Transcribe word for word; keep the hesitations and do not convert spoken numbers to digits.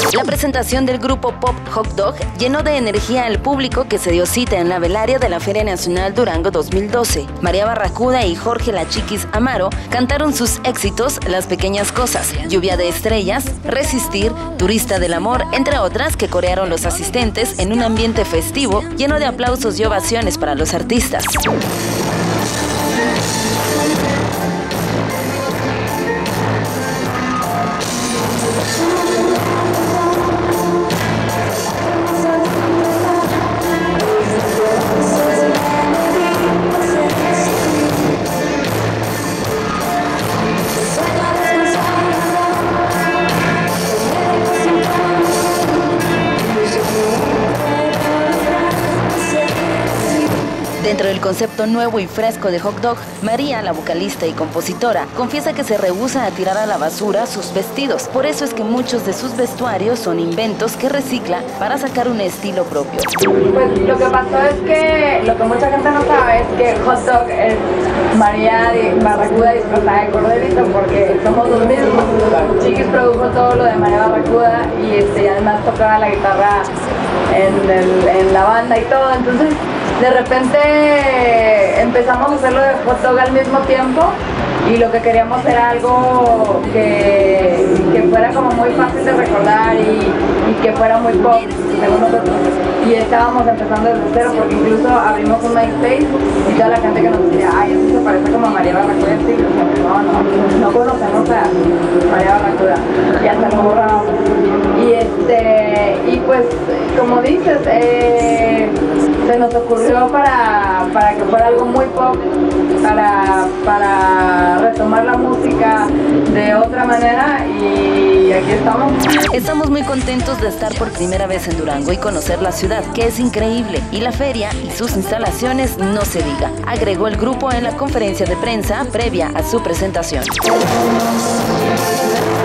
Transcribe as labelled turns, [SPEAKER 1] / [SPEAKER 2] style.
[SPEAKER 1] La presentación del grupo pop Hot Dog llenó de energía al público que se dio cita en la velaria de la Feria Nacional Durango dos mil doce. María Barracuda y Jorge La Chiquis Amaro cantaron sus éxitos Las Pequeñas Cosas, Lluvia de Estrellas, Resistir, Turista del Amor, entre otras que corearon los asistentes en un ambiente festivo lleno de aplausos y ovaciones para los artistas. Dentro del concepto nuevo y fresco de Hot Dog, María, la vocalista y compositora, confiesa que se rehúsa a tirar a la basura sus vestidos. Por eso es que muchos de sus vestuarios son inventos que recicla para sacar un estilo propio.
[SPEAKER 2] Pues lo que pasó es que, lo que mucha gente no sabe es que Hot Dog es María Barracuda disfrazada de corderito, porque somos los mismos. Chiquis produjo todo lo de María Barracuda y, este, y además tocaba la guitarra en, el, en la banda y todo, entonces de repente empezamos a hacerlo de Hot Dog al mismo tiempo y lo que queríamos era algo que, que fuera como muy fácil de recordar y, y que fuera muy pop, según nosotros. Y estábamos empezando desde cero porque incluso abrimos un MySpace y toda la gente que nos decía, ay, eso se parece como a María Barracuda, sí, no, no, no conocemos a María Barracuda y hasta lo borramos. Y este, y pues, como dices, eh, se nos ocurrió para, para que fuera algo muy pop, para, para retomar la música de otra manera y aquí estamos.
[SPEAKER 1] Estamos muy contentos de estar por primera vez en Durango y conocer la ciudad, que es increíble, y la feria y sus instalaciones no se diga, agregó el grupo en la conferencia de prensa previa a su presentación.